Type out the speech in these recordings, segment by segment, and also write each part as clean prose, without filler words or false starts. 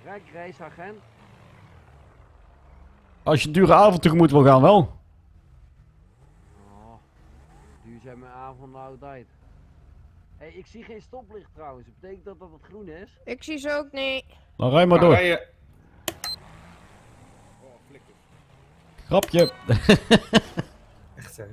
Reisagent. Als je een dure avond tegemoet wil gaan, wel. Oh, duurzame avonden altijd. Hé, ik zie geen stoplicht trouwens. Dat betekent dat het groen is? Ik zie ze ook niet. Dan rij maar door. Oh, flikker. Grapje. Echt zo.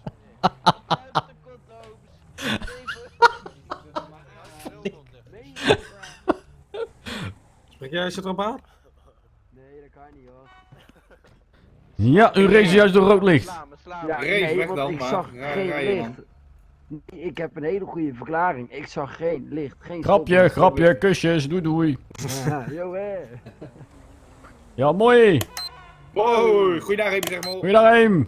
Spreek jij je erop aan? Nee, dat kan niet hoor. Ja, u race juist door rood licht. Ja, Race weg want dan, ik maar. zag Ja, geen rij je, licht. Nee, ik heb een hele goede verklaring. Ik zag geen licht, geen Grapje, stoplicht. grapje, kusjes, doei doei. Ja, yo hè. Ja, mooi. Wow, goeiedag even zeg maar. Goeiedag, Heem.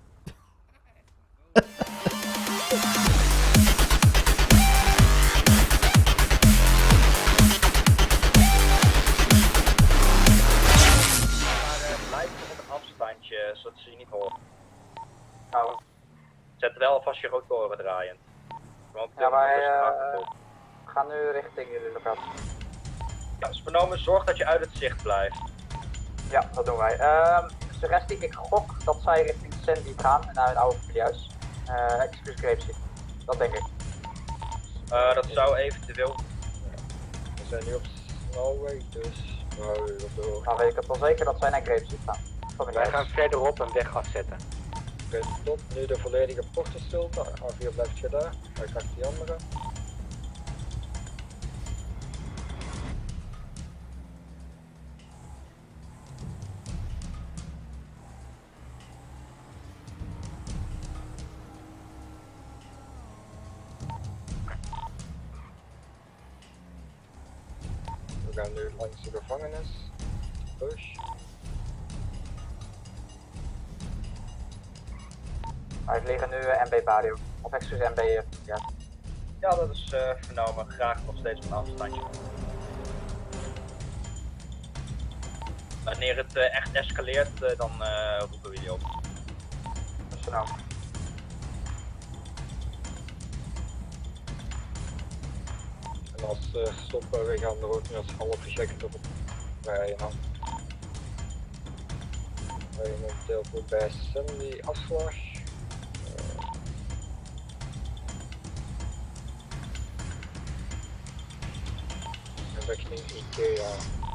Blijf op een afstandje, zodat ze je niet horen. Nou, zet wel alvast je rotoren draaiend. Ja, wij gaan nu richting jullie locatie. Ja, dus vernomen, zorg dat je uit het zicht blijft. Ja, dat doen wij. Suggestie, ik gok dat zij richting Sandy gaan, naar hun oude familiehuis. Excuus Grapeseed. Dat denk ik. Dat zou eventueel... We zijn nu op snelweg, dus we houden erop door. Nou weet ik het wel zeker dat zij naar Grapeseed gaan. Wij gaan verderop een weg afzetten. Oké, stop. Nu de volledige portenstilte. A4 blijft je daar. Ga ik achter die andere. We gaan nu langs de gevangenis. Push. Wij vliegen nu MB Vario. Of excuus MB. Ja. Ja, dat is vernomen. Graag nog steeds op een afstandje. Wanneer het echt escaleert, dan roepen we jullie op. Dat is vernomen. En als stoppen, we gaan er ook nu als half gechecked op rijden. We rijden momenteel voorbij Sandy afslag. En richting IKEA.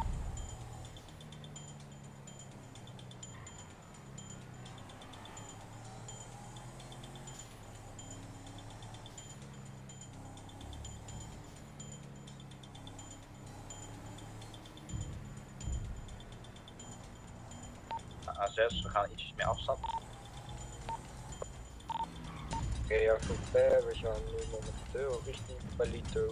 A6, we gaan ietsjes meer afstand. IKEA voorbij, we gaan nu momenteel richting Palito.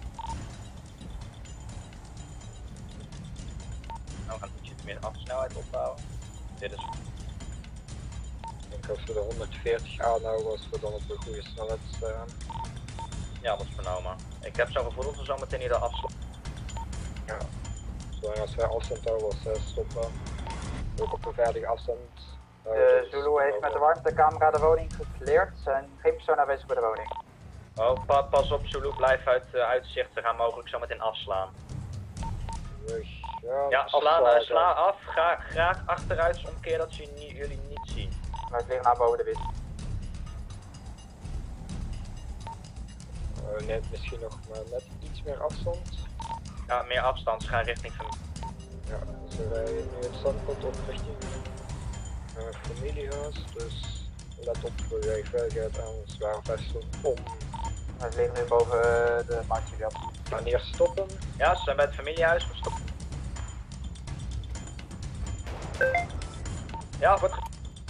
Nou, we gaan ietsjes meer afsnelheid opbouwen. Dit is... Ik denk als we de 140 aanhouden, als we dan op een goede snelheid staan. Ja, dat is vernomen. Ik heb zo'n gevoel dat we zo meteen hier de afslag. Ja, zolang als wij afstand houden als stoppen. Ook op een veilige afstand. De Zulu heeft met de warmtecamera de woning gecleared. Er zijn geen personen aanwezig bij de woning. Oh, pas op Zulu, blijf uit uitzicht. We gaan mogelijk zo meteen afslaan. Ja, sla af. Graag achteruitsomkeer dat ze jullie niet zien. Wij vliegen naar boven de wit. Net misschien nog maar net iets meer afstand. Ja, meer afstand. Ze gaan richting Ja, ze rijden nu het standpunt op richting familiehuis, dus let op voor je veiligheid aan zware vesten om. Wij vliegen nu boven de Martigas. Wanneer stoppen? Ja, ze zijn bij het familiehuis. We stoppen. Ja, wordt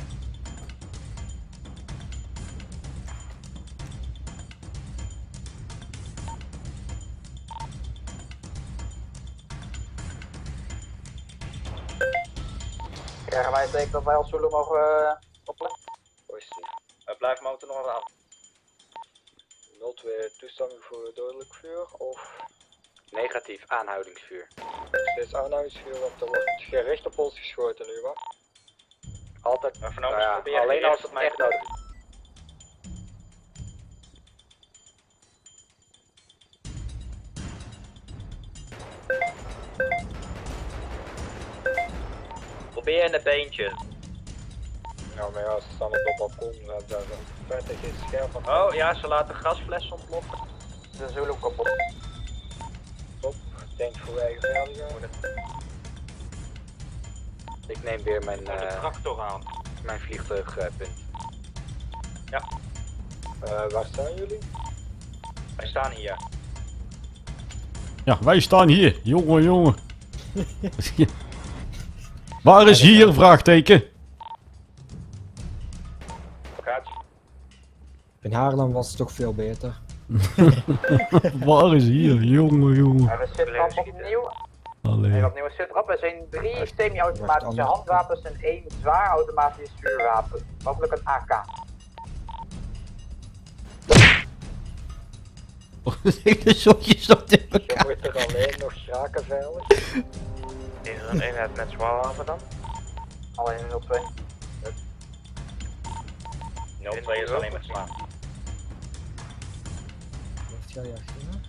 Krijgen wij het teken dat wij als Zulu mogen opleggen? Positief. we blijven momenteel nog aan. 02 toestemming voor dodelijk vuur of Negatief, aanhoudingsvuur. steeds aanhoudingsvuur, want er wordt gericht op ons geschoten nu, wat? Altijd. Maar vernomen, Nou ja, proberen alleen hier als echt het echt nodig is. probeer in de beentjes. Ja, maar ja, ze staan op het balkon. Daar is 20 is scherp van. Oh ja, ze laten gasflessen ontploffen. De Zulu kapot. Top. Denk voor eigen veiligheid. Ik neem weer mijn tractor aan. mijn vliegtuigpunt. Ja. Waar staan jullie? Wij staan hier. Ja, wij staan hier. Jongen, jongen. Waar is hier? Vraagteken. In Haarlem was het toch veel beter. Waar is hier? Jongen, jongen. We zitten opnieuw. Allee. Wat nieuwe sit-up. Er zijn 3 semi-automatische handwapens en 1 zwaar automatisch vuurwapen. Mogelijk een AK. De zotjes op dit Je moet er alleen nog schraken veilig. Is er een eenheid met zwaarwapen dan? Alleen 02. 02 is alleen met zwaar. Wacht, ga je achter?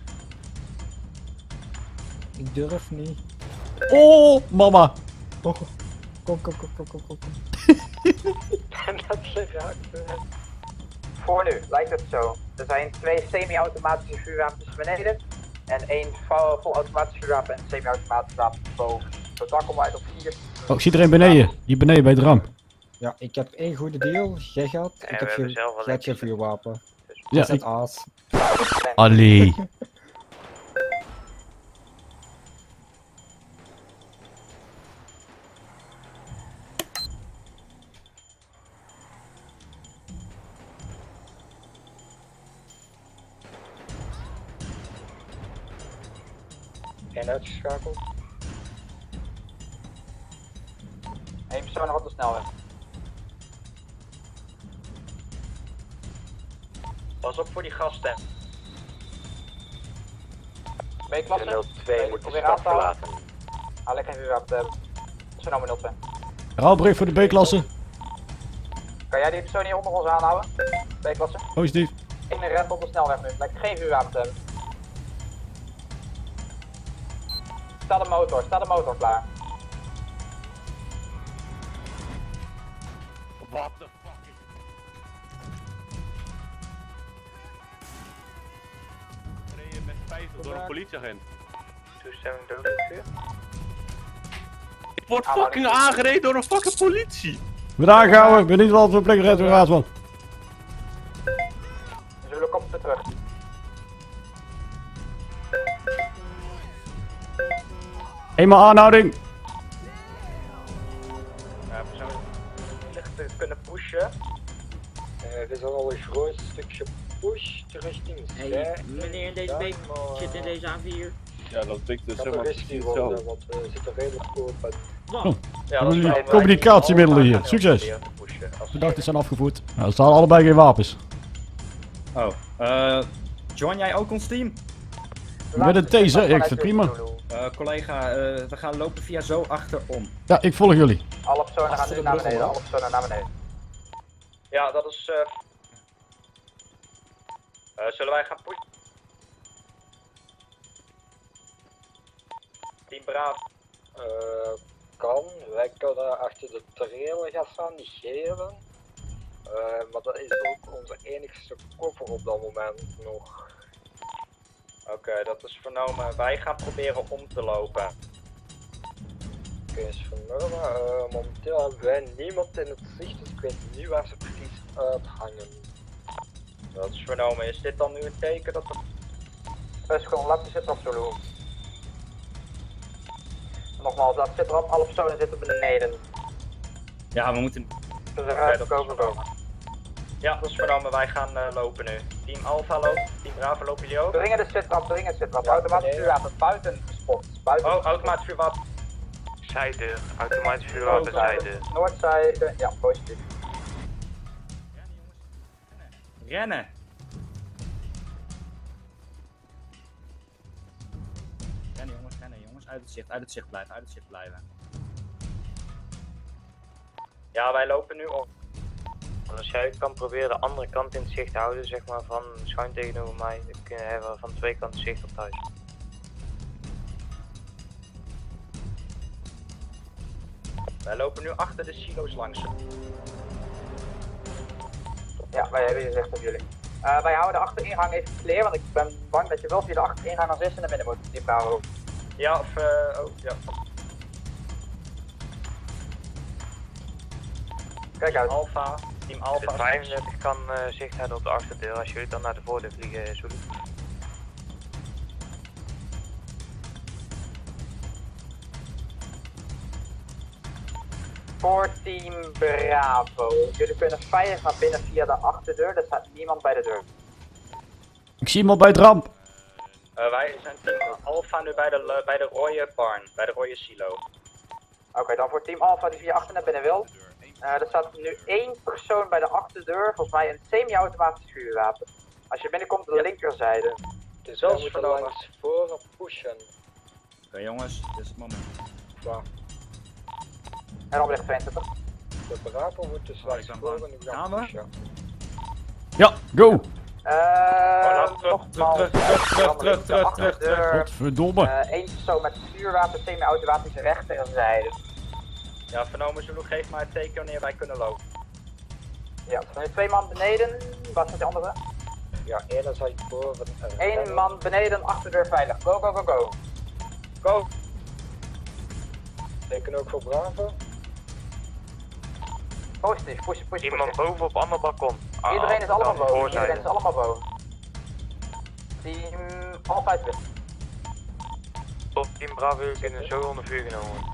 Ik durf niet. Oh, mama. Oh, kom. En dat ze raakt. Voor nu lijkt het zo. Er zijn 2 semi-automatische vuurwapens beneden. En 1 vol automatisch vuurwapen en semi-automatisch wapen boven. Totaal komen we uit op 4. Oh, ik zie er een beneden. Hier beneden bij het ram. Ja, ik heb 1 goede deal. Jij gaat. Ik heb geen, jij hebt geen vuurwapen. Ja, Zet aas. allee. En uitgeschakeld. 1 persoon nog op de snelweg. Pas op voor die gasten. B-klasse? 02 moet de Probeer stad aan te houden. verlaten. Lekker geen vuurwapen te hebben. Persoon nummer 02. Rouwbreuk voor de B-klasse. Kan jij die persoon hier onder ons aanhouden? B-klasse? Positief. In een red op de snelweg nu. Lijkt geen vuurwapen te hebben. Sta de motor klaar. What the fuck is... Reden met 50 door een politieagent. Toestemming dodelijk vuur? Ik word fucking aangereden door een fucking politie. Weer aangehouden. Ik ben niet wel op plek gered door Raadsman. Zulu komt weer terug. Eenmaal aanhouding. Persoon licht te kunnen pushen. Er is al een groot stukje push richting zij. Meneer, deze week zit in deze A4. Ja, dat ik dus Kan zeg er maar risky precies worden, hetzelfde. want we zitten redelijk goed op het. Ja, Hebben jullie fijn. communicatiemiddelen hier? Succes. Proberen te pushen. Als- Verdachten zijn afgevoerd. Nou, er staan allebei geen wapens. Oh, join jij ook ons team? Met een taser, ik vind het prima. Collega, we gaan lopen via zo achterom. Ja, ik volg jullie. Alle personen gaan Achter nu de naar brug beneden. omhoog. Alle personen naar beneden. Ja, dat is... zullen wij gaan pushen? Team Braaf. Kan, wij kunnen achter de trailer gaan staan, negeren. Maar dat is ook onze enigste koffer op dat moment nog. Oké, dat is vernomen. Wij gaan proberen om te lopen. Oké, is vernomen. Momenteel hebben wij niemand in het zicht, dus ik weet niet waar ze precies uithangen. Dat is vernomen. Is dit dan nu een teken dat we... Dus gewoon laten zitten op Zulu. Nogmaals, dat zit erop. Alle personen zitten beneden. Ja, we moeten... Dus eruit komen. Ja, dat is vernomen. Wij gaan lopen nu. Team Alpha loopt. Team Bravo lopen jullie ook? Dringen de sit-up. Automatisch vuurwapen buiten gespot. Buiten Oh, automatisch vuurwapen. Zijde. Automatisch vuurwapen zijde. Noordzijde. Ja, positief. Rennen! Rennen jongens, uit het zicht blijven. Ja, wij lopen nu op. Als jij kan proberen de andere kant in het zicht te houden, zeg maar van schuin tegenover mij, dan hebben we van 2 kanten zicht op thuis. Wij lopen nu achter de silo's langs. Ja, wij hebben gezegd op jullie. Wij houden de achteringang even clear, want ik ben bang dat je wel via de achteringang als eerste naar binnen moet. Die Bravo. Ja, of oh, ja. Kijk uit. Alpha, team Alpha. De 35 kan zicht houden op de achterdeur als jullie dan naar de voordeur vliegen, Zulu. Voor team Bravo. Jullie kunnen veilig naar binnen via de achterdeur, er staat niemand bij de deur. Ik zie iemand bij het ramp. Wij zijn team Alpha nu bij de rode barn, bij de rode silo. Oké, dan voor team Alpha die via achter naar binnen wil. Er staat nu 1 persoon bij de achterdeur, volgens mij een semi-automatisch vuurwapen. Als je binnenkomt aan de linkerzijde. Dus we moeten langs voren pushen. Oké jongens, dit is het moment. Ja. En dan ligt 22. De Bravo moet dus langs voren nu gaan pushen. Ja, go! Nogmaals, terug. Godverdomme. 1 persoon met vuurwapen, semi-automatische rechterzijde. Ja, vernomen Zulu, geef maar het teken wanneer wij kunnen lopen. Ja, er zijn nu 2 man beneden. Wat is de andere? Ja, enerzijds boven. 1 man beneden, achterdeur veilig. Go, go, go, go. Go. Teken ook voor Bravo. Positief, push. Iemand boven op ander balkon. Iedereen is allemaal boven. Iedereen is allemaal boven. Team Alpha is weg. Top, team Bravo, jullie kunnen zo onder vuur genomen.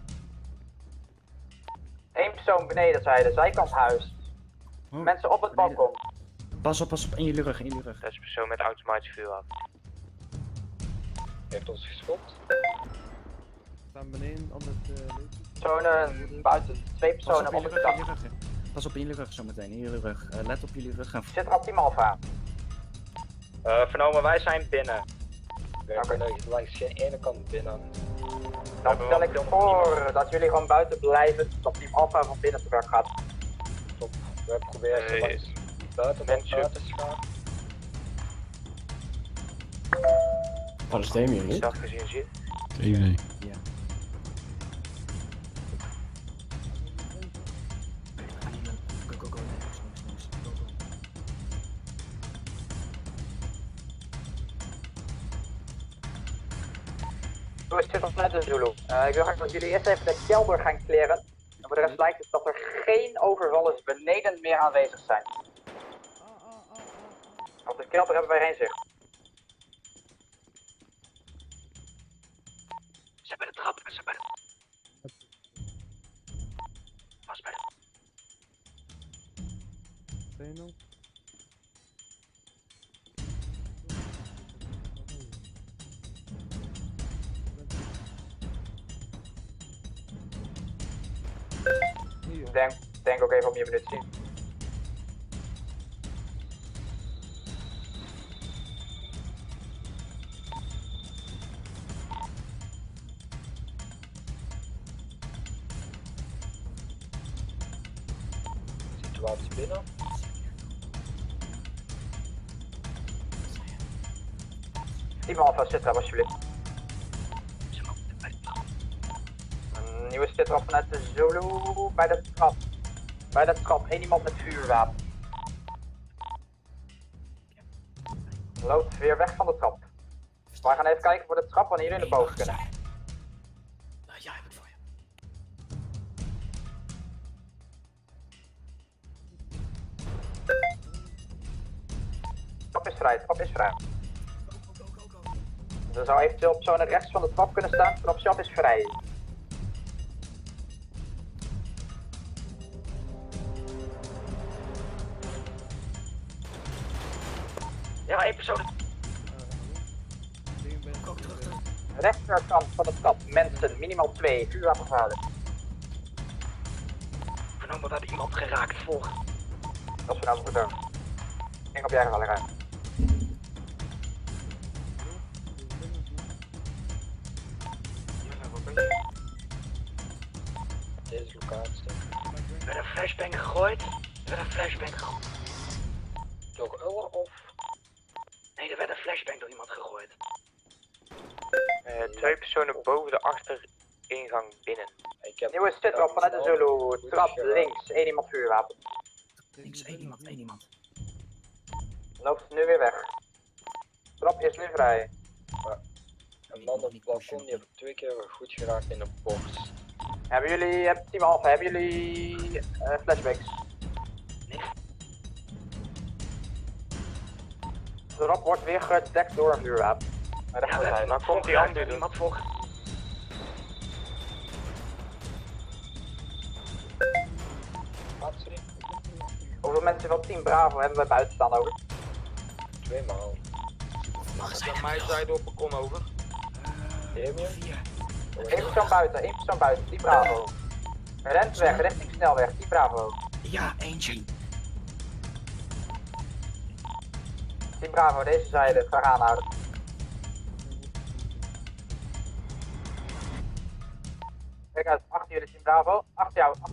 1 persoon beneden, zijkant huis. Mensen op het balkon. Pas op, in jullie rug, Dat is een persoon met automatisch vuurwapen. Heeft ons geschopt. Staan beneden op het Personen buiten, 2 personen op het dak. Pas op in jullie rug zometeen, in jullie rug. Let op jullie rug. Zit er op team Alpha? Vernomen, wij zijn binnen. Wij kunnen langs geen ene kant binnen. Dan stel ik voor dat jullie gewoon buiten blijven, dat team Alpha van binnen te werk gaat. Top. Wij proberen zo langs buiten te gaan. Wat is Demi hier? Dat gezien zit. Geen idee. Ja. Go. Zo zit nog net de Zulu. Ik wil graag dat jullie eerst even de kelder gaan kleren. En voor de rest lijkt het dat er geen overvallers beneden meer aanwezig zijn. Op de kelder hebben wij geen zicht. Ze bij de trap, ze bij de... Pas bij de... 2-0. Denk ook even om je munitie. Situatie binnen. Team Alpha, zit erop alsjeblieft. Een nieuwe zit erop vanuit de Zulu bij de trap. Bij de trap, 1 iemand met vuurwapen. Loopt weer weg van de trap. We gaan even kijken voor de trap wanneer jullie naar boven kunnen. Ja, heb ik voor je. Trap is vrij. Er zou eventueel personen rechts van de trap kunnen staan, de trap is vrij. Ja, 1 persoon. Rechterkant van de trap, mensen, minimaal 2, vuurwapengevaarlijk. Vernomen, we hebben iemand geraakt, volg. Dat is vanavond gedaan. Ik op je eigen ruimte. Deze locatie. Er werd een flashbang gegooid. Door Uller of? Nee, er werd een flashbang door iemand gegooid. 2 personen boven de ingang binnen. Nieuwe sitrap vanuit de Zulu. Trap links, 1 iemand vuurwapen. Links, één iemand. Loopt nu weer weg. Trap is nu vrij. Een man op het balkon die heeft 2 keer goed geraakt in de borst. Hebben jullie, team Alpha, hebben jullie flashbacks? Nee. De trap wordt weer gedekt door een vuurwapen. Ja, maar komt die andere doen. Iemand volgt. Hoeveel mensen van team Bravo hebben wij buiten staan over? 2 maal. Van mij zijde op balkon over. 1 persoon buiten, team Bravo. Rent weg, richting snelweg, team Bravo. Ja, eentje. Team Bravo, deze zijde, graag aanhouden. Kijk uit, achter jullie team Bravo, achter jou.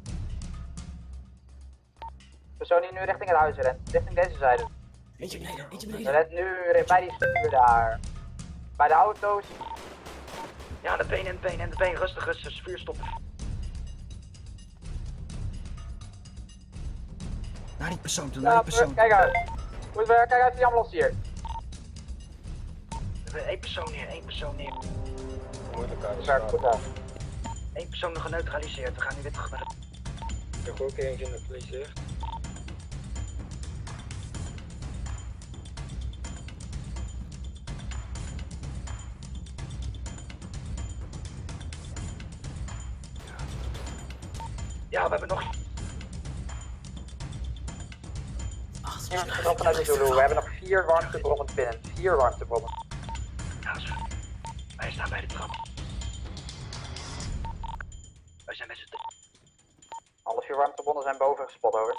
Persoon die nu richting het huis rent, richting deze zijde. Eentje beneden. Rent nu bij die stuur daar. Bij de auto's. Ja, de been, rustig, vuur stoppen. Naar die persoon toe, Ja, kijk uit. Goed werk, kijk uit die ambulance hier. 1 persoon neer. Moeilijk Goed werk, goed werk. 1 persoon nog geneutraliseerd, we gaan nu weer terug naar de... Ik heb ook 1 geneutraliseerd. Ja, we hebben nog... Iemand vanuit de Zulu, we hebben nog 4 warmtebronnen binnen. 4 warmtebronnen. Ja, wij staan bij de trap. Wij zijn met z'n... Alle 4 warmtebronnen zijn boven gespot over.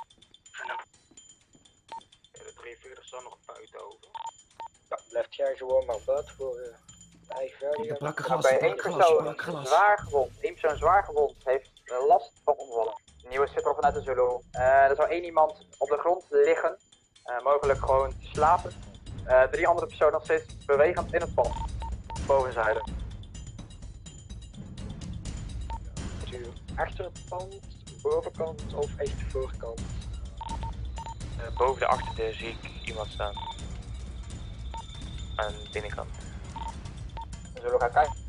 De 43 staan nog buiten over. Ja, blijft jij gewoon maar buiten voor je eigen veiligheid. Oké, 1 persoon zwaar gewond. 1 persoon zwaar gewond heeft last van omvallen. Nieuwe sitter vanuit de Zulu. Er zou 1 iemand op de grond liggen. Mogelijk gewoon te slapen. 3 andere personen nog steeds bewegend in het pand. Bovenzijde. Achter het pand, bovenkant of echt de voorkant? Boven de achterdeur zie ik iemand staan. Aan de binnenkant. We zullen gaan kijken.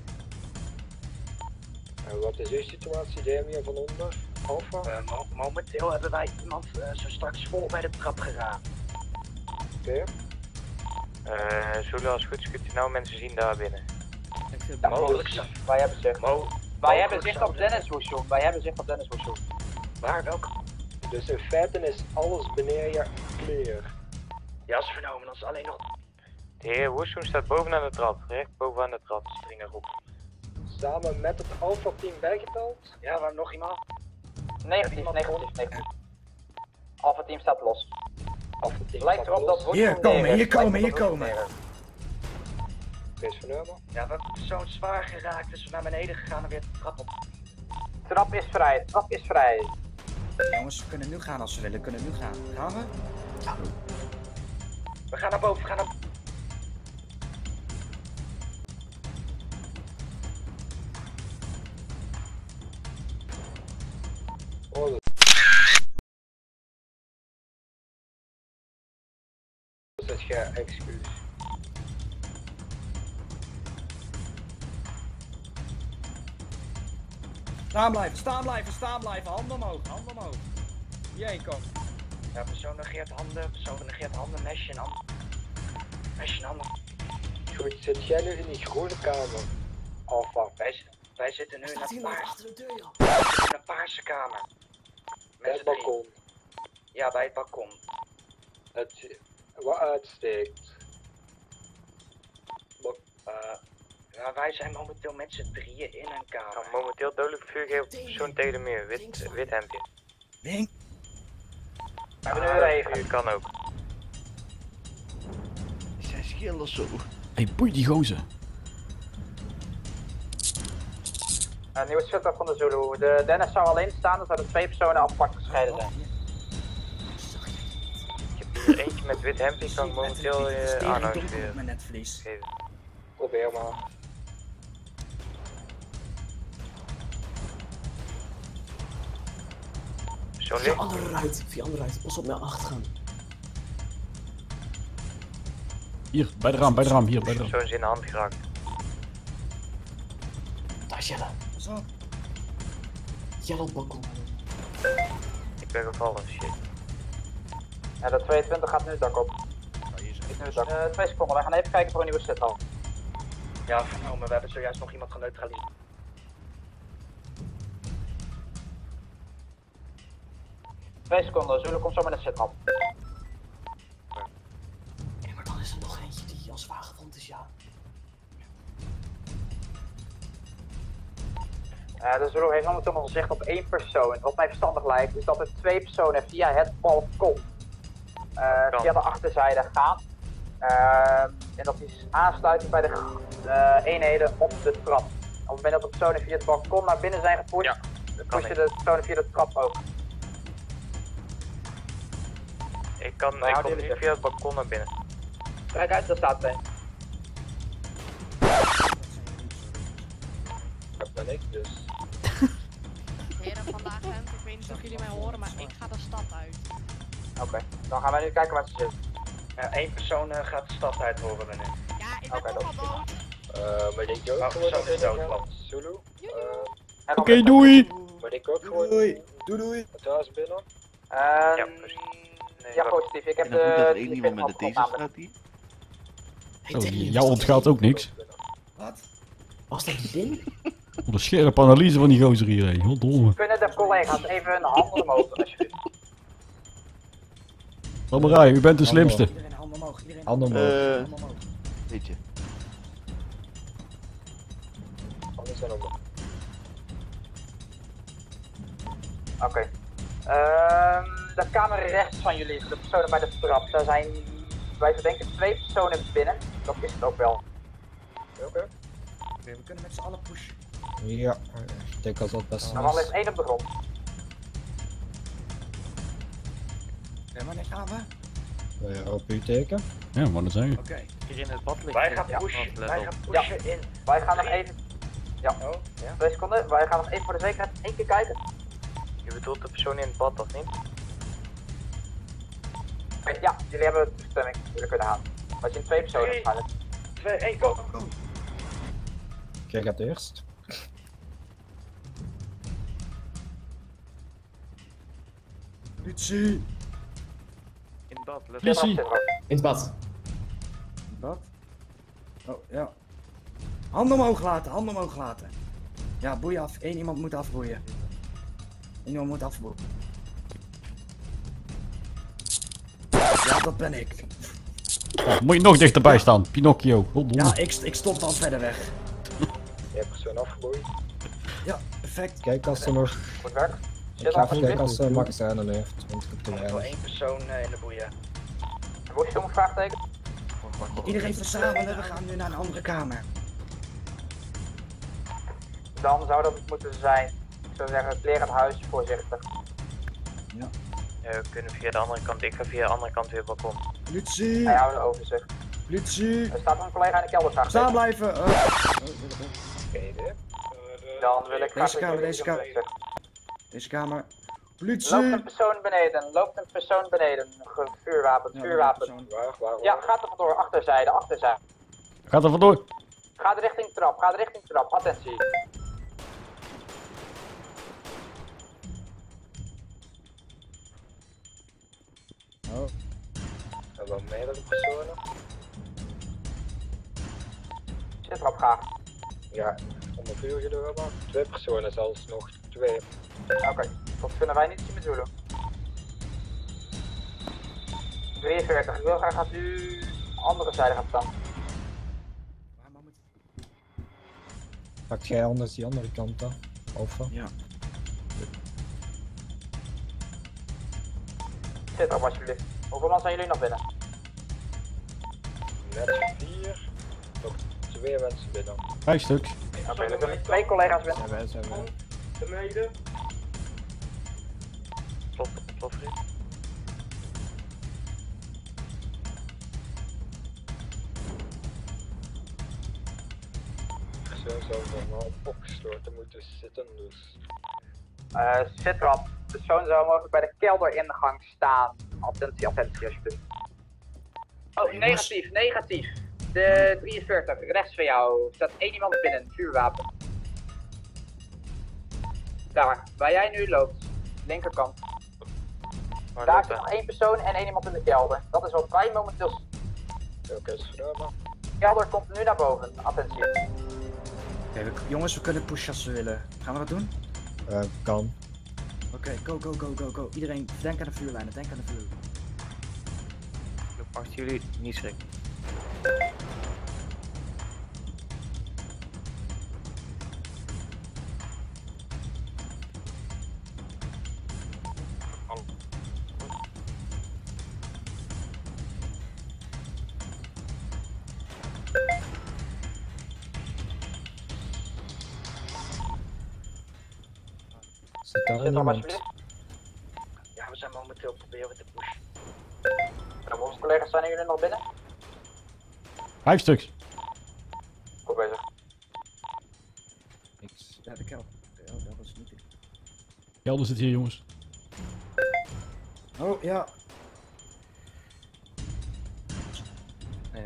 En wat is uw situatie, Damien, van onder? Alpha? Momenteel hebben wij iemand zo straks vol bij de trap geraakt. Oké. Zulu, als het goed is, kunt u nou mensen zien daar binnen. Ja, mogelijk zo. Wij hebben zicht. Wij hebben zicht op Dennis Woeshoek. Waar, welke? Dus in feite is alles beneden je clear. Ja, is vernomen, dat is alleen nog... De heer Woeshoek staat bovenaan de trap. Recht bovenaan de trap, streng erop. Samen met het Alpha team bijgeteld? Ja, waar nog iemand? Negatief. Alpha team staat los. Alpha team Lijkt erop dat Woeshoek Hier komen. Wees vernomen. Ja, we hebben persoon zwaar geraakt, dus we naar beneden gegaan en weer de trap op. Trap is vrij. Jongens, we kunnen nu gaan als we willen. Gaan we? Ja. We gaan naar boven, Oh, dat is geen excuus. Staan blijven. Handen omhoog. Jee, kom. Ja, persoon negeert handen, mesje en handen. Goed, zit jij nu in die groene kamer? Alpha. Wij zitten nu in een paarse kamer. Bij het balkon. Ja, bij het balkon. Wat uitsteekt. Ja, wij zijn momenteel met z'n 3 in een kamer. Nou, momenteel dodelijk vuur geven op de persoon tegen de muur. Wit hemdje. Wing. We hebben nu een regen. Vuur kan ook. Zijn schillen zo. Hé, boei die gozer. Nieuwe sitter van de Zulu. De Dennis zou alleen staan, er zouden 2 personen apart gescheiden zijn. Ik heb hier eentje met wit hemdje, kan ik momenteel aanhouden met netvlies. geven. Probeer maar. Via andere ruit. Pas op naar achter gaan. Hier, bij de raam, hier, bij de raam. Persoon is in de hand geraakt. Daar is Jelle. Zo. Jelle op het balkon. Ik ben gevallen, shit. Ja, de 22 gaat nu het dak op. Niet nu het dak. 2 seconden, wij gaan even kijken voor een nieuwe setup. Ja, vernomen, we hebben zojuist nog iemand geneutraliseerd. Twee seconden, Zulu komt zo met een setup. Ja, maar dan is er nog eentje die als zwaargewond is, ja. De Zulu heeft momenteel nog zicht op 1 persoon. Wat mij verstandig lijkt is dat er 2 personen via het balkon via de achterzijde gaan. En dat die aansluiten bij de eenheden op de trap. Op het moment dat de personen via het balkon naar binnen zijn gepusht, pushen de personen via de trap ook. Ik kom niet via het balkon naar binnen. Kijk uit, daar staat er een. Dat ben ik dus. Heren, vandaag, ik weet niet of jullie mij horen, maar ik ga de stad uit. Oké, dan gaan wij nu kijken waar ze zitten. 1 persoon gaat de stad uit, horen we nu. Ja, ik ben toch al dood. Maar ik ook gewoon nog in Zulu. Oké, doei! Maar ik ook gewoon Doei. het huis binnen. Ja, positief. Ik heb En dan goed dat er de... één iemand met de taser staat hier. Oh, jou ontgaat ook niks. Wat? Was dat niet in? Wat een scherpe analyse van die gozer hier, hé. Goddomme. Kunnen de collega's even een hand omhoog doen, alsjeblieft? Lammerij, u bent de slimste. Iedereen handen omhoog. Handen omhoog. Weet je. Anders zijn we. Oké. De kamer rechts van jullie, de personen bij de trap, daar zijn, wij denken 2 personen binnen. Dat is het ook wel. Oké. We kunnen met z'n allen pushen. Ja, ik denk dat dat best Er is 1 op de grond. En wanneer gaan we? Op uw teken. Ja, maar dat zijn Oké. Hier in het bad ligt. Wij gaan pushen in. Wij gaan nog even... Ja, 2 seconden. Wij gaan nog even voor de zekerheid 1 keer kijken. Je bedoelt de persoon in het bad, of niet? Ja, jullie hebben de toestemming. Jullie kunnen gaan. Wij zien 2 personen. 2, 1, go! Jij gaat eerst. Politie! In het bad, let Politie! In het bad. Wat? Oh, ja. Handen omhoog laten. Ja, boei af. 1 iemand moet afboeien. 1 iemand moet afboeien. Ja, dat ben ik. Oh, moet je nog dichterbij staan, Pinocchio. Goddomme. Ja, ik stop dan verder weg. Je hebt persoon afgeboeid. Ja, perfect. Kijk als er nog... Goed werk. Ik ga even kijken als Max er aan heeft. Want ik heb te Er is wel weinig. 1 persoon in de boeien. Moet je een vraagteken? Iedereen verzamelen, we gaan nu naar een andere kamer. Dan zou dat moeten zijn, ik zou zeggen, het lerend huis voorzichtig. Ja. we kunnen via de andere kant. Ik ga via de andere kant weer balkon. Politie! Hij houdt een overzicht. Politie! Er staat een collega in de kelder vraagteken. Staan blijven! Dan wil ik Deze graag kamer, dat deze jullie kamer. Deze kamer. Politie! Loopt een persoon beneden. Vuurwapen, vuurwapen. Waar? Ja, gaat er vandoor, achterzijde. Gaat er vandoor. Ga de richting trap, attentie. Oh. We hebben meerdere personen. Zit erop, ga. Ja, onder vuur gelopen. 2 personen zelfs nog. 2. Oké, dat kunnen wij niet zien met Zulu. 43, ik wil graag dat u andere zijde gaat staan. Pak jij anders die andere kant dan? Of? Ja. Zit erop alsjeblieft. Hoeveel man zijn jullie nog binnen? Net 4. Nog 2 mensen binnen. 5 stuks. Oké, er kunnen 2 collega's binnen. Ja, wij zijn wel. De meiden. Plof, Persoon zou normaal opgesloten moeten zitten, dus... Sitrap, de persoon zou mogelijk bij de kelderingang staan. Attentie, alsjeblieft. Oh, negatief. De 43, rechts van jou, staat 1 iemand binnen, vuurwapen. Daar, waar jij nu loopt, linkerkant. Daar zit nog 1 persoon en 1 iemand in de kelder. Dat is wat wij momenteel... Oké, is gedaan. Kelder komt nu naar boven, attentie. Oké, jongens, we kunnen pushen als we willen. Gaan we dat doen? Kan. Oké, go. Iedereen, denk aan de vuurlijnen, denk aan de vuurlijnen. Ik loop achter jullie, niet schrikken. Zit daar Zit er iemand? alsjeblieft. Ja, we zijn momenteel proberen te pushen. En onze collega's, zijn jullie nog binnen? 5 stuks. Goed bezig. Niks. Ja, de kelder. Oh, dat was niet. Kelder zit hier, jongens. Oh, ja. Nee.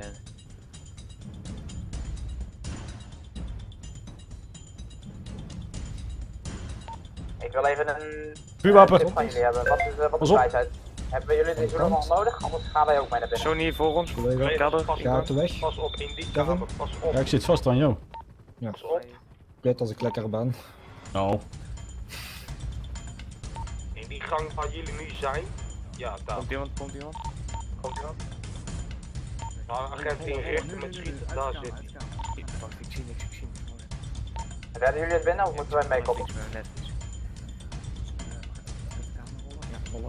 Ik wil even een... Vuurwapen. tip van jullie hebben. Wat is de wijsheid? Hebben jullie die zullen nog nodig? Anders gaan wij ook mee naar binnen. Zo niet voor ons. Kelder. Ga uit de weg. Pas op in die Kevin? kamer, pas op. Ja, ik zit vast aan jou. Ja. Ik weet als ik lekker ben. Nou. In die gang waar jullie nu zijn. Ja, daar. Komt iemand? Nou, agent in richten met schieten, daar zit hij. Wacht, ik zie niks. Redden jullie het binnen of moeten wij meekomen? Net iets. Ja, rollen.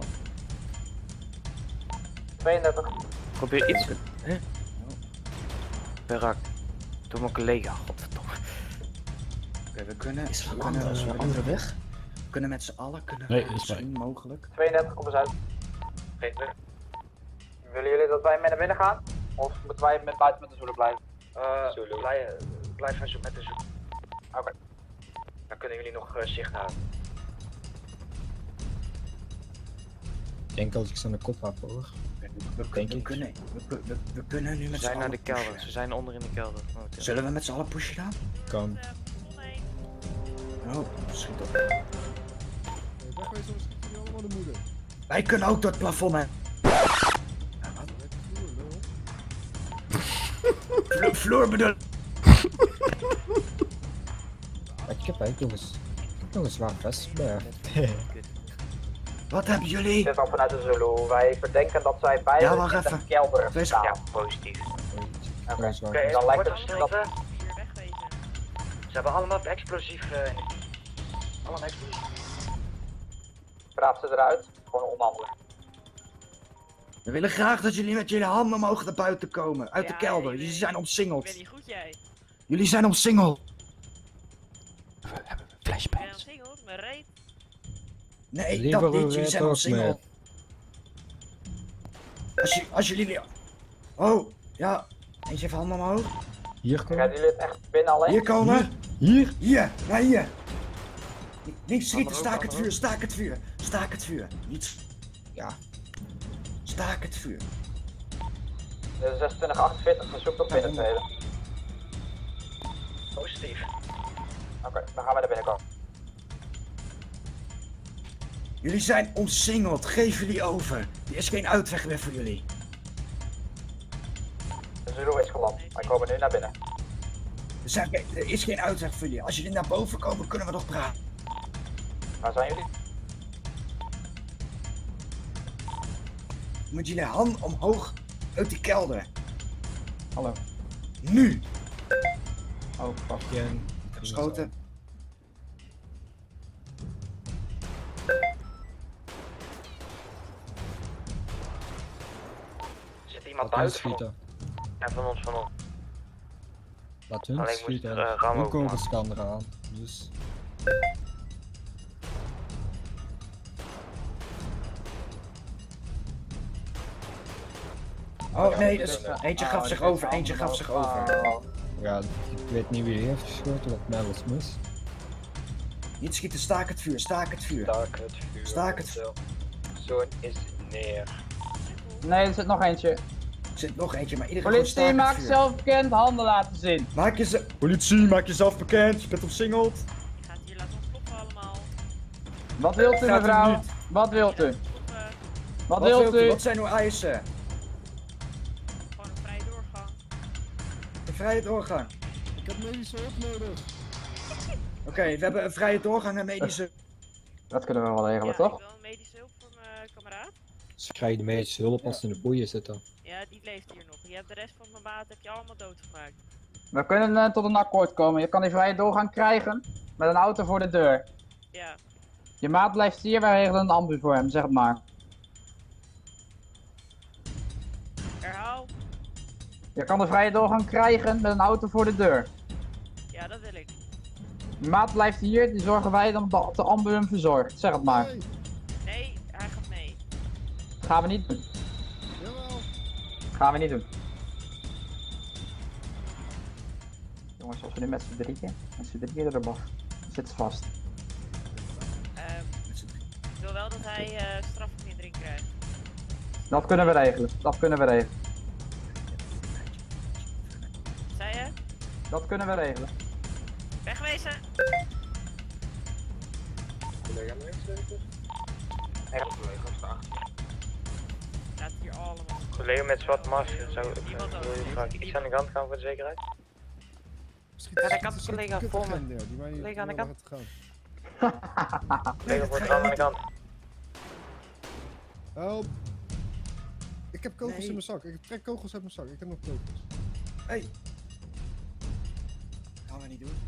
32. Probeer iets. Hè? Ben raakt. Door mijn collega, godverdomme. Oké, we kunnen... Is er een andere weg? We kunnen met z'n allen, Nee, dat is misschien mogelijk. 32, kom eens uit. Willen jullie dat wij mee naar binnen gaan? Of moeten wij buiten met de zoelen blijven? Blijf eens met de zoek. Oké. Dan kunnen jullie nog zicht houden. Ik denk als ik ze aan de kop heb hoor. We kunnen nu met Ze z'n zijn naar allen de kelder. pushen. Ze zijn onder in de kelder. momenteel. Zullen we met z'n allen pushen dan? Kan. Oh, schiet op. Wij kunnen ook door het plafond, hè. Vloer bedoel. Ik heb eigenlijk nog een zwaar vest bij. Wat hebben jullie? Dit is al vanuit de Zulu. Wij verdenken dat zij bij Ja, wacht in de even. kelder staan. Ja, positief. Oké, Oké, dan lijkt het dat... Ze hebben allemaal explosief allemaal explosief. Praat ze eruit. Gewoon onderhandelen. We willen graag dat jullie met jullie handen omhoog naar buiten komen. Uit de kelder. Jullie zijn Ik omsingeld. ben niet goed, jij. Jullie zijn omsingeld. Ik ben singeld, mijn reet. Nee, Liever dat niet. een Jullie zijn red omsingeld. Als jullie... Oh, ja. Eens even handen omhoog. Hier komen. Gaan jullie het echt binnen alleen? Hier komen. Hier? Hier, naar hier. Niet schieten, staak het vuur, staak het vuur. Staak het vuur. Niet... Ja. Staak het vuur. De 2648 verzoekt op binnen treden. Positief. Oké, dan gaan we naar binnen komen. Jullie zijn omsingeld, geef jullie over. Er is geen uitweg meer voor jullie. De Zulu is geland. Wij komen nu naar binnen. Er is geen uitweg voor jullie. Als jullie naar boven komen, kunnen we nog praten. Waar zijn jullie? Moet jullie hand omhoog uit die kelder. Hallo. Nu! Oh, pak je een. Geschoten. Zit iemand Laat hun buiten? schieten. En van ons. Laat hun Alleen moest schieten. er, raam Nu open komen de maken. scan eraan. Dus. Oh nee, dus eentje gaf zich over, eentje gaf zich over. Ja, ik weet niet wie heeft geschoten, dat mij was mis. Niet schieten, staak het vuur, staak het vuur. Staak het vuur. Staak het vuur. Zo'n is neer. Nee, er zit nog eentje. Er zit nog eentje, maar iedereen gewoon Politie, staak maak het vuur. jezelf bekend, handen laten zien. Politie, maak jezelf bekend, je bent omsingeld. Gaat hier laten ontploffen allemaal. Wat wilt u, Gaat u mevrouw? niet. Wat wilt u? Wat Wat wilt u? Wat zijn uw eisen? Gewoon een vrije doorgang. Een vrije doorgang. Ik heb medische hulp nodig. Oké, we hebben een vrije doorgang en medische... Dat kunnen we wel regelen, Ja, toch? ik wil een medische hulp voor mijn kameraad. Ze krijgen de medische hulp als ze in de boeien zitten. Ja, die leeft hier nog. Je hebt de rest van mijn maat heb je allemaal doodgemaakt. We kunnen tot een akkoord komen. Je kan die vrije doorgang krijgen met een auto voor de deur. Ja. Je maat blijft hier, wij regelen een ambu voor hem, zeg het maar. Herhaal. Je kan de vrije doorgang krijgen met een auto voor de deur. Ja, dat wil ik. Je maat blijft hier, die zorgen wij dan dat de ambu hem verzorgt, zeg het maar. Nee, hij gaat mee. Dat gaan we niet doen. Jawel. Gaan we niet doen. Jongens, als we nu met z'n drieën erop zit vast. Ik wil wel dat hij strafvermindering krijgt. Dat kunnen we regelen, dat kunnen we regelen. Zei je? Dat kunnen we regelen. Wegwezen! Collega links, zeker? Laat hier allemaal. Collega met zwarte masker, zou ik vragen iets aan de kant gaan voor de zekerheid? Ja, daar kan de collega voor me. Collega aan de kant. Collega voor het aan de kant. Help. Ik heb kogels in mijn zak. Ik trek kogels uit mijn zak. Ik heb nog kogels. Hey. Gaan we niet doen.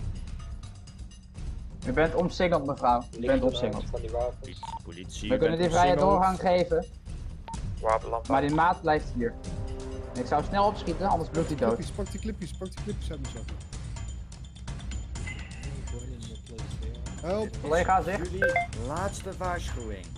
U bent omsingeld, mevrouw. U bent omsingeld. Van die wapens. Politie. We kunnen die vrije doorgang geven, Wapenlamp. maar die maat blijft hier. En ik zou snel opschieten, anders bloedt hij dood. Pak die clipjes uit mijn zak. Help. Collega, zeg. Jullie laatste waarschuwing.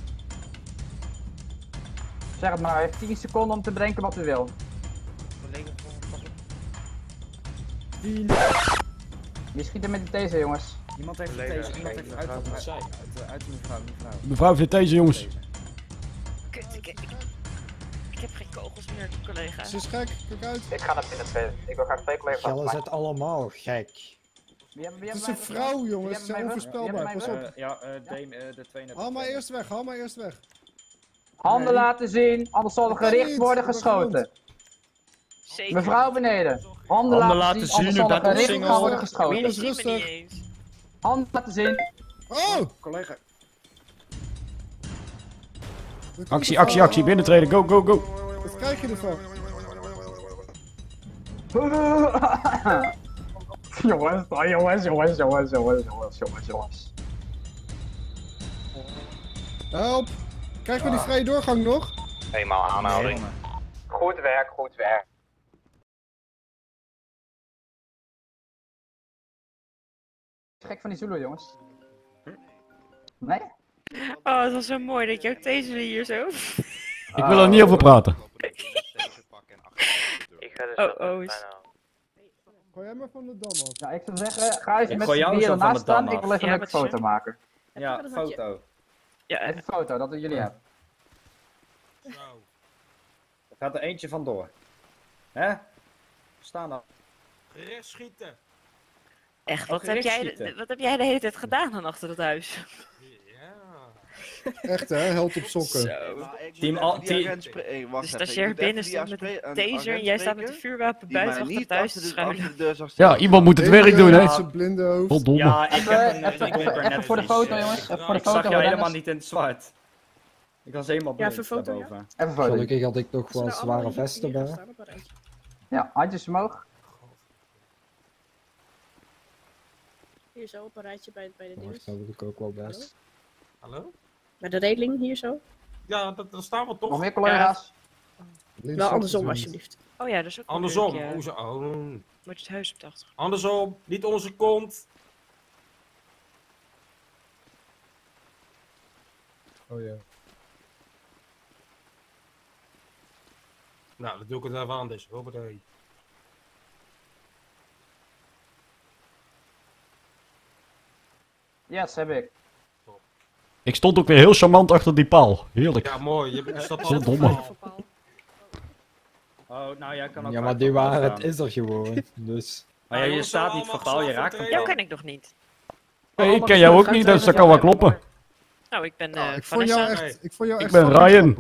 Zeg het maar, u heeft 10 seconden om te bedenken wat u wil. Collega voor 10. Wie schiet er met die taser, jongens? Iemand heeft deze, iemand heeft uit de mevrouw. Mevrouw heeft deze, jongens. Kut, ik heb geen kogels meer, collega. Ze is gek, kijk uit. Ik ga naar binnen twee. Ik wil graag 2 collega's. Gellen zijn allemaal gek. Het is een vrouw, jongens. Ze zijn onvoorspelbaar. Pas op. De twee net. Haal maar eerst weg, haal maar eerst weg. Handen laten zien, anders zal er gericht worden geschoten. Zeker. Mevrouw beneden. Handen laten zien, anders zal er gericht gaan worden geschoten. Minus rustig. Handen laten zien. Oh! Collega. Actie, binnentreden, go, go, go. Wat krijg je ervan? Jongens. Help! Krijgen we die vrije doorgang nog? Eenmaal aanhouding. Goed werk, goed werk. Gek van die Zulu, jongens. Nee? Oh, het was zo mooi dat je ook deze hier zo. Ik wil er niet over praten. Ik ga dus Gooi jij maar van de dam af. Ja, ik zou zeggen, ga eens Ik met gooi z'n jou drieën zo van ernaast de dam staan. Ik wil even af. een leuke foto maken. Ja, foto. Ja, Even een foto, dat we jullie hebben. Er gaat er eentje vandoor. Hè? Staan dan. Gericht schieten. echt, Ook schieten. wat heb jij de hele tijd gedaan dan achter het huis? Echt hè, held op sokken. Zo. De stagiair binnen staat met een taser en jij staat met een vuurwapen buiten achter het huis te schuilen. Ja, iemand moet het werk doen, hè. Zijn blinde hoofd. Goddomme. Ja, ik heb een Even voor de foto, jongens. Even voor de Ik zag foto. jou helemaal niet in het zwart. Ik was helemaal blind even foto, daarboven. Even een foto. Gelukkig had ik nog wel zware vesten bij. Ja, handjes omhoog. Hier zo op een rijtje bij de Dat dinges. wil ik ook wel best. Hallo? Bij de regeling hier zo. Ja, daar staan we toch. Nog meer collega's? Wel andersom alsjeblieft. Oh ja, dat is ook wel Andersom. leuk, ja. Hoezo? Oh. Moet je het huis op de achtergrond. Andersom. Niet onze kont. Oh ja. Nou, dan doe ik het even anders. Hoppatee. Yes, heb ik. Ik stond ook weer heel charmant achter die paal. Heerlijk. Ja, mooi. Je staat Zo domme. Oh, nou jij kan ook... Ja, maar die waarheid is er gewoon, dus... Maar ja, je staat niet voor paal, je raakt hem. Jou ken ik nog niet. Nee, ik ken jou ook niet, dus dat kan wel kloppen. Nou, ik ben Ik vond jou echt... Ik ben ben Ryan.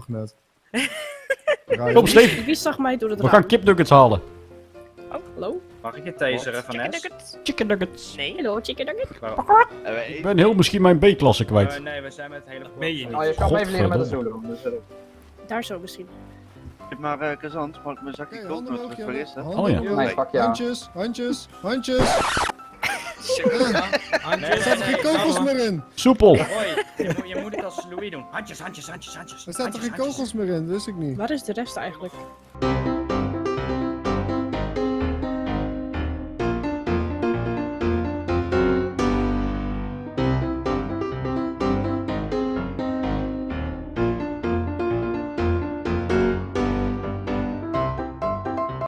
Kom, Steve. Wie zag mij door de We draad? gaan kipnuggets halen. Oh, hallo? Mag ik je taseren, Vanessa? Chicken nuggets? Chicken nuggets. Nee, hallo, chicken nuggets? Ik ben heel misschien mijn B-klasse kwijt. Nee, we zijn met het hele... Oh, je kan me even leren met de Zulu. Dus, Daar zo misschien. Maar Kazant, mag ik mijn zakje kooknoot vergissen? Oh ja. Nee, pak ja. Handjes, handjes, handjes. Er staat er geen kogels meer in. Soepel. Hoi, je moet het als Louis doen. Handjes, handjes, handjes, handjes. Er staat er geen kogels meer in, wist ik niet. Waar is de rest eigenlijk?